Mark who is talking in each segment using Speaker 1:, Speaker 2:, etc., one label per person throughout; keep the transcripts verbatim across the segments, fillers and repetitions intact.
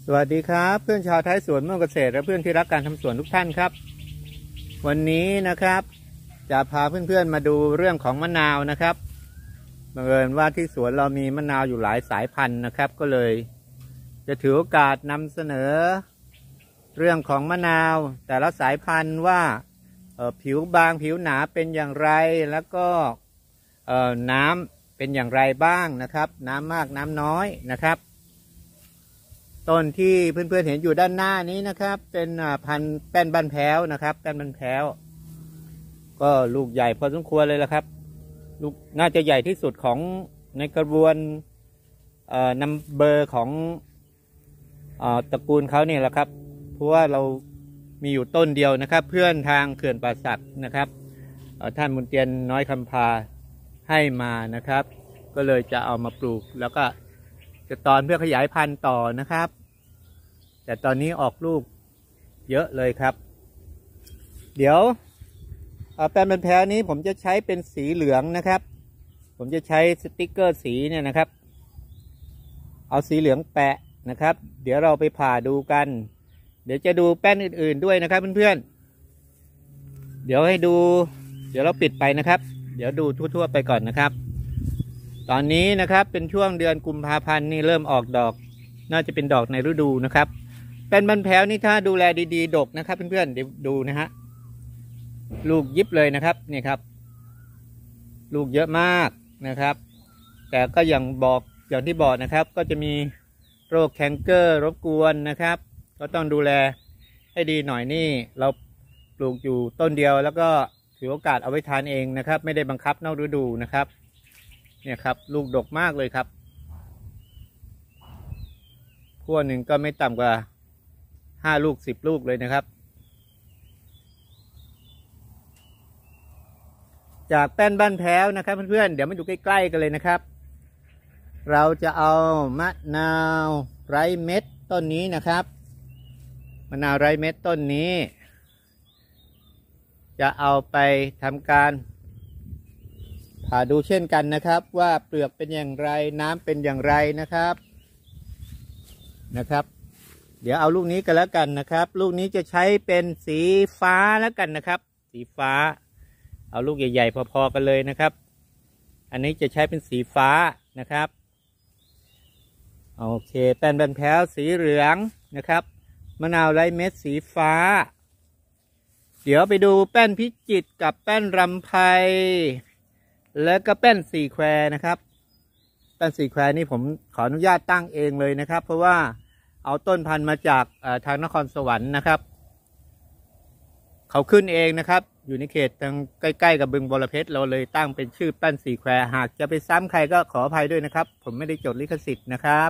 Speaker 1: สวัสดีครับเพื่อนชาวท้ายสวนม่วงเกษตรและเพื่อนที่รักการทำสวนทุกท่านครับวันนี้นะครับจะพาเพื่อนๆมาดูเรื่องของมะนาวนะครับบังเอิญว่าที่สวนเรามีมะนาวอยู่หลายสายพันธุ์นะครับก็เลยจะถือโอกาสนำเสนอเรื่องของมะนาวแต่ละสายพันธุ์ว่าผิวบางผิวหนาเป็นอย่างไรแล้วก็น้ำเป็นอย่างไรบ้างนะครับน้ำมากน้ำน้อยนะครับต้นที่เพื่อนๆเห็นอยู่ด้านหน้านี้นะครับเป็นพันธุ์แป้นบ้านแพ้วนะครับแป้นบ้านแพ้วก็ลูกใหญ่พอสมควรเลยละครับลูกน่าจะใหญ่ที่สุดของในกระบวนนัมเบอร์ของตระกูลเขาเนี่ยแหละครับเพราะว่าเรามีอยู่ต้นเดียวนะครับเพื่อนทางเขื่อนป่าสักนะครับท่านมุนเตียนน้อยคำพาให้มานะครับก็เลยจะเอามาปลูกแล้วก็จะตอนเพื่อขยายพันธุ์ต่อนะครับแต่ตอนนี้ออกลูกเยอะเลยครับเดี๋ยวแป้นบรรแพ้วนี้ผมจะใช้เป็นสีเหลืองนะครับผมจะใช้สติ๊กเกอร์สีเนี่ยนะครับเอาสีเหลืองแปะนะครับเดี๋ยวเราไปผ่าดูกันเดี๋ยวจะดูแป้นอื่นๆด้วยนะครับเพื่อนๆเดี๋ยวให้ดูเดี๋ยวเราปิดไปนะครับเดี๋ยวดูทั่วๆไปก่อนนะครับตอนนี้นะครับเป็นช่วงเดือนกุมภาพันธ์นี่เริ่มออกดอกน่าจะเป็นดอกในฤดูนะครับเป็นบรรแพ้วนี่ถ้าดูแลดีๆดกนะครับเพื่อนๆเดี๋ยวดูนะฮะลูกยิบเลยนะครับนี่ครับลูกเยอะมากนะครับแต่ก็อย่างบอกอย่างที่บอกนะครับก็จะมีโรคแคนเกอร์รบกวนนะครับก็ต้องดูแลให้ดีหน่อยนี่เราปลูกอยู่ต้นเดียวแล้วก็ถือโอกาสเอาไว้ทานเองนะครับไม่ได้บังคับนอกฤดูนะครับเนี่ยครับลูกดกมากเลยครับขั้วหนึ่งก็ไม่ต่ำกว่าห้าลูกสิบลูกเลยนะครับจากแป้นบ้านแพ้วนะครับเพื่อนๆเดี๋ยวมาดูใกล้ๆกันเลยนะครับเราจะเอามะนาวไร้เม็ดต้นนี้นะครับมะนาวไร้เม็ดต้นนี้จะเอาไปทำการผ่าดูเช่นกันนะครับว่าเปลือกเป็นอย่างไรน้ำเป็นอย่างไรนะครับนะครับเดี๋ยวเอาลูกนี้กันแล้วกันนะครับลูกนี้จะใช้เป็นสีฟ้าแล้วกันนะครับสีฟ้าเอาลูกใหญ่ๆพอๆกันเลยนะครับอันนี้จะใช้เป็นสีฟ้านะครับโอเคแป้นบรรแพ้วสีเหลืองนะครับมะนาวไร้เม็ดสีฟ้าเดี๋ยวไปดูแป้นพิจิตรกับแป้นรำไพแล้วก็แป้นสี่แควนะครับแป้นสี่แควนี่ผมขออนุญาตตั้งเองเลยนะครับเพราะว่าเอาต้นพันธุ์มาจากทางนครสวรรค์นะครับเขาขึ้นเองนะครับอยู่ในเขตทางใกล้ๆกับบึงบรเพชรเราเลยตั้งเป็นชื่อแป้นสี่แควหากจะไปซ้ำใครก็ขออภัยด้วยนะครับผมไม่ได้จดลิขสิทธิ์นะครับ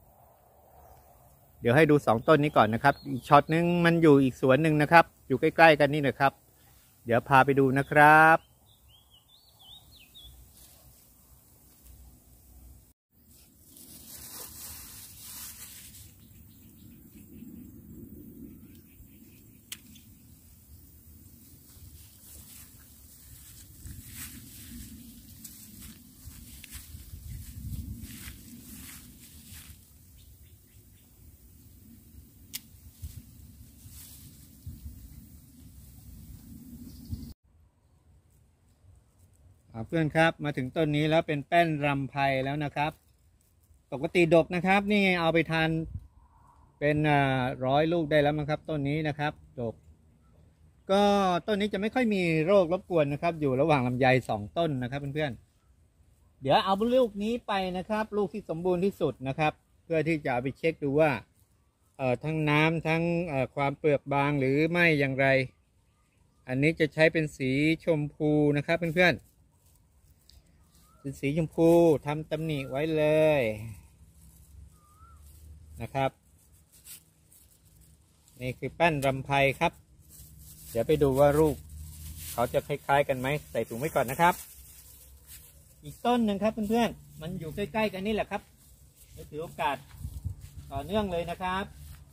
Speaker 1: เดี๋ยวให้ดูสองต้นนี้ก่อนนะครับอีกช็อตนึงมันอยู่อีกสวนหนึ่งนะครับอยู่ใกล้ๆกันนี่นะครับเดี๋ยวพาไปดูนะครับเพื่อนครับมาถึงต้นนี้แล้วเป็นแป้นรำไพแล้วนะครับปกติดกนะครับนี่เอาไปทานเป็นร้อยลูกได้แล้วมั้งครับต้นนี้นะครับดกก็ต้นนี้จะไม่ค่อยมีโรครบกวนนะครับอยู่ระหว่างลำไยสองต้นนะครับเพื่อนๆเดี๋ยวเอาลูกนี้ไปนะครับลูกที่สมบูรณ์ที่สุดนะครับเพื่อที่จะเอาไปเช็คดูว่าเอ่อทั้งน้ำทั้งเอ่อความเปลือกบางหรือไม่อย่างไรอันนี้จะใช้เป็นสีชมพูนะครับเพื่อนๆเป็นสีชมพูทำตำหนิไว้เลยนะครับนี่คือแป้นรำไพครับเดี๋ยวไปดูว่าลูกเขาจะคล้ายๆกันไหมใส่ถุงไว้ก่อนนะครับอีกต้นหนึ่งครับเพื่อนๆมันอยู่ใกล้ๆกันนี่แหละครับจะถือโอกาสต่อเนื่องเลยนะครับ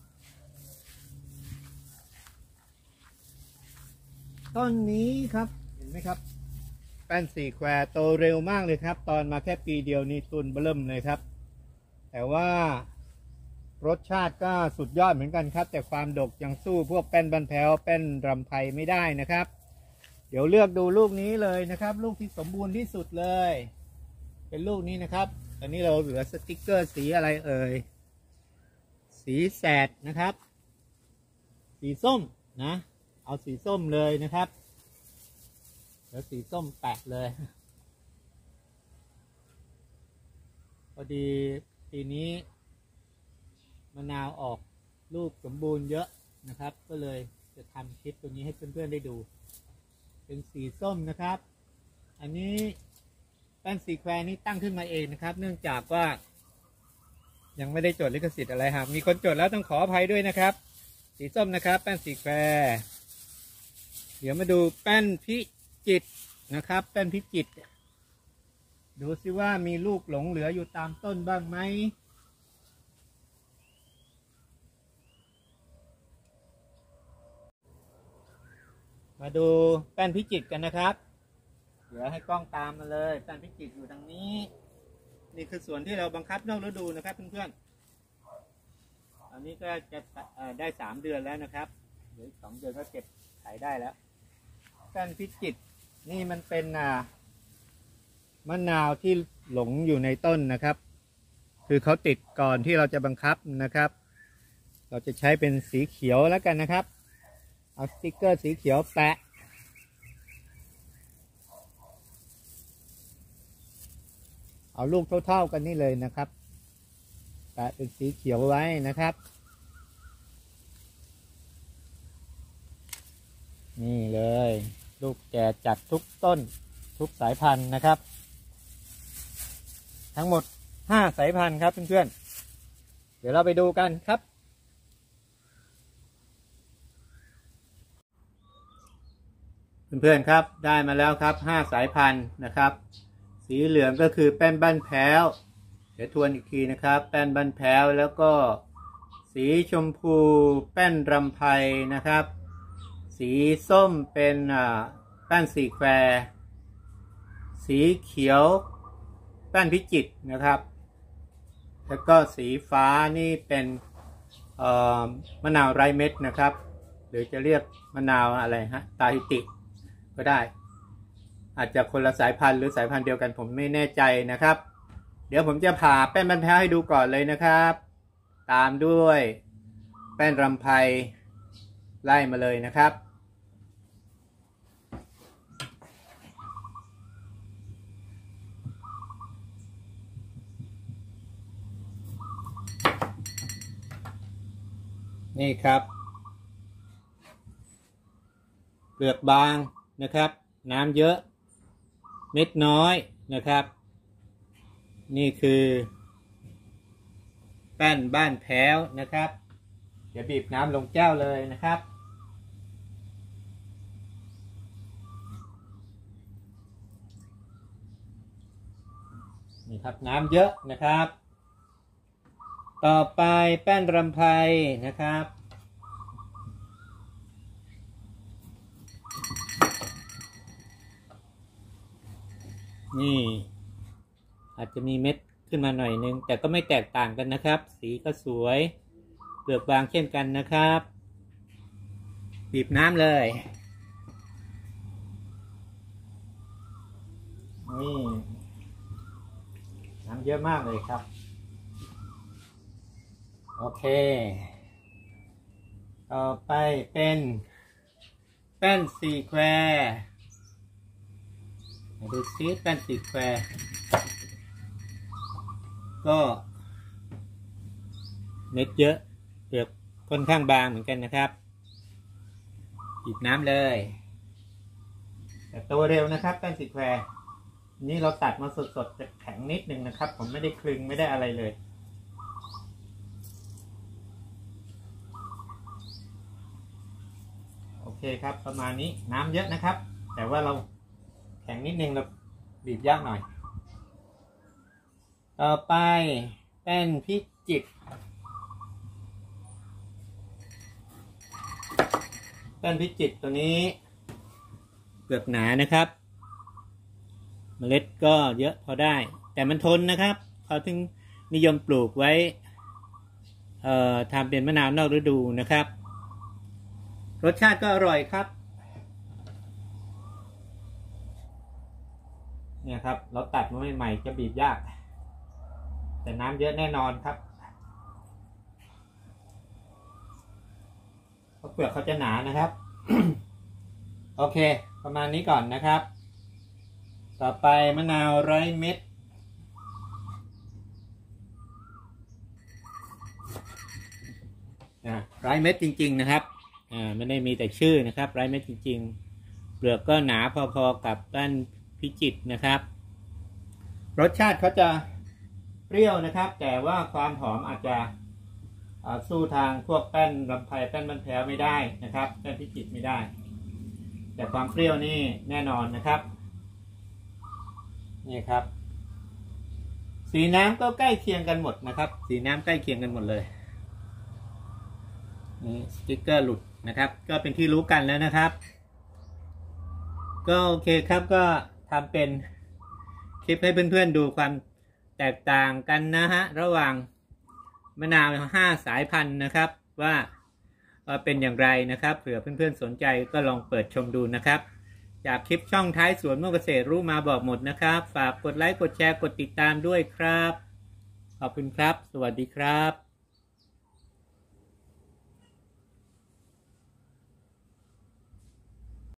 Speaker 1: ต้นนี้ครับเห็นไหมครับแป้นสี่แควโตเร็วมากเลยครับตอนมาแค่ปีเดียวนี่ตุนเบิ่มเลยครับแต่ว่ารสชาติก็สุดยอดเหมือนกันครับแต่ความดกยังสู้พวกแป้นบันแพ้วแป้นรำไพไม่ได้นะครับเดี๋ยวเลือกดูลูกนี้เลยนะครับลูกที่สมบูรณ์ที่สุดเลยเป็นลูกนี้นะครับตอนนี้เราเหลือสติ๊กเกอร์สีอะไรเอ่ยสีแสดนะครับสีส้มนะเอาสีส้มเลยนะครับแล้วสีส้มแปะเลยพอดีปีนี้มะนาวออกลูกสมบูรณ์เยอะนะครับก็เลยจะทำคลิปตัวนี้ให้เพื่อนๆได้ดูเป็นสีส้มนะครับอันนี้แป้นสีแควร์นี้ตั้งขึ้นมาเองนะครับเนื่องจากว่ายังไม่ได้จดลิขสิทธิ์อะไรครับมีคนจดแล้วต้องขออภัยด้วยนะครับสีส้มนะครับแป้นสีแควร์เดี๋ยวมาดูแป้นพิจิตรนะครับแป้นพิจิตรดูซิว่ามีลูกหลงเหลืออยู่ตามต้นบ้างไหมมาดูแป้นพิจิตรกันนะครับเดี๋ยวให้กล้องตามมาเลยแป้นพิจิตรอยู่ทางนี้นี่คือส่วนที่เราบังคับนอกฤดูนะครับเพื่อนๆอันนี้ก็จะได้สามเดือนแล้วนะครับหรือสองเดือนก็เก็บขายได้แล้วแป้นพิจิตรนี่มันเป็นมะนาวที่หลงอยู่ในต้นนะครับคือเขาติดก่อนที่เราจะบังคับนะครับเราจะใช้เป็นสีเขียวแล้วกันนะครับเอาสติ๊กเกอร์สีเขียวแปะเอาลูกเท่าๆกันนี่เลยนะครับแปะเป็นสีเขียวไว้นะครับนี่เลยลูกแก่จัดทุกต้นทุกสายพันธุ์นะครับทั้งหมดห้าสายพันธุ์ครับเพื่อนๆเดี๋ยวเราไปดูกันครับเพื่อนๆครับได้มาแล้วครับห้าสายพันธุ์นะครับสีเหลืองก็คือแป้นบ้านแพ้วเดี๋ยวทวนอีกทีนะครับแป้นบ้านแพ้วแล้วก็สีชมพูแป้นรำไพนะครับสีส้มเป็นแป้นสีแควร์สีเขียวแป้นพิจิตรนะครับแล้วก็สีฟ้านี่เป็นมะนาวไร้เม็ดนะครับหรือจะเรียกมะนาวอะไรฮะตาฮิติก็ได้อาจจะคนละสายพันธุ์หรือสายพันธุ์เดียวกันผมไม่แน่ใจนะครับเดี๋ยวผมจะผ่าแป้นบรรแพ้วให้ดูก่อนเลยนะครับตามด้วยแป้นรำไพไล่มาเลยนะครับนี่ครับเปลือกบางนะครับน้ำเยอะเม็ดน้อยนะครับนี่คือแป้นบ้านแพ้วนะครับเดี๋ยวบีบน้ำลงแก้วเลยนะครับนี่ครับน้ำเยอะนะครับต่อไปแป้นรำไพนะครับนี่อาจจะมีเม็ดขึ้นมาหน่อยนึงแต่ก็ไม่แตกต่างกันนะครับสีก็สวยเปลือกบางเช่นกันนะครับบีบน้ำเลยนี่น้ำเยอะมากเลยครับโอเคต่อไปเป็นแป้นสีแควร์มาดูซิแป้นสีแควร์ก็เม็ดเยอะเปลือกค่อนข้างบางเหมือนกันนะครับบีบน้ำเลยแต่โตเร็วนะครับแป้นสีแควร์นี่เราตัดมาสดๆจะแข็งนิดนึงนะครับผมไม่ได้คลึงไม่ได้อะไรเลยโอเคครับประมาณนี้น้ำเยอะนะครับแต่ว่าเราแข็งนิดนึงเราบีบยากหน่อยต่อไปแป้นพิจิตรแป้นพิจิตรตัวนี้เปลือกหนานะครับเมล็ดก็เยอะพอได้แต่มันทนนะครับเขาถึงนิยมปลูกไว้เอ่อทำเป็นมะนาวนอกฤดูนะครับรสชาติก็อร่อยครับเนี่ยครับเราตัดมาใหม่ๆจะบีบยากแต่น้ำเยอะแน่นอนครับเพราะเปลือกเขาจะหนานะครับ โอเคประมาณนี้ก่อนนะครับต่อไปมะนาวไร้เม็ดนะไร้เม็ดจริงๆนะครับอ่าไม่ได้มีแต่ชื่อนะครับไร้เม็ดจริงๆเปลือกก็หนาพอๆกับต้นพิจิตรนะครับรสชาติเขาจะเปรี้ยวนะครับแต่ว่าความหอมอาจจะสู้ทางพวกแป้นลำไพแป้นมันแพ้วไม่ได้นะครับแป้นพิจิตรไม่ได้แต่ความเปรี้ยวนี่แน่นอนนะครับนี่ครับสีน้ำก็ใกล้เคียงกันหมดนะครับสีน้ำใกล้เคียงกันหมดเลยนี่สติ๊กเกอร์หลุดนะครับก็เป็นที่รู้กันแล้วนะครับก็โอเคครับก็ทำเป็นคลิปให้เพื่อนๆดูความแตกต่างกันนะฮะระหว่างมะนาวห้าสายพันธุ์นะครับว่าเป็นอย่างไรนะครับเผื่อเพื่อนๆสนใจก็ลองเปิดชมดูนะครับจากคลิปช่องท้ายสวนม่วงเกษตรรู้มาบอกหมดนะครับฝากกดไลค์กดแชร์กดติดตามด้วยครับขอบคุณครับสวัสดีครับ